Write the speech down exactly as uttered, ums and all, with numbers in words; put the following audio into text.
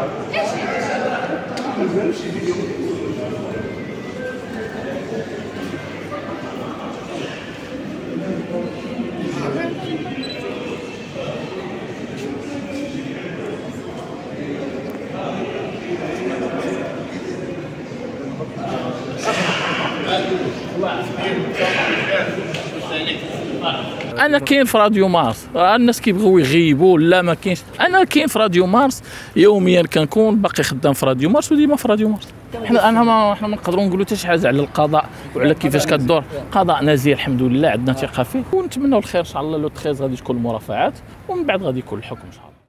انا كاين في راديو مارس، الناس كيبغيو يغيبوا لا ما كاينش، انا كاين في راديو مارس يوميا، كنكون باقي خدام في راديو مارس وديما في راديو مارس. حنا انا ما حنا ما نقدروا نقولوا حتى شي حاجه على القضاء وعلى كيفاش كدور. قضاء نزيه الحمد لله، عندنا ثقه فيه ونتمنوا الخير ان شاء الله. لو تخيز غادي تكون المرافعات ومن بعد غادي يكون الحكم ان شاء الله.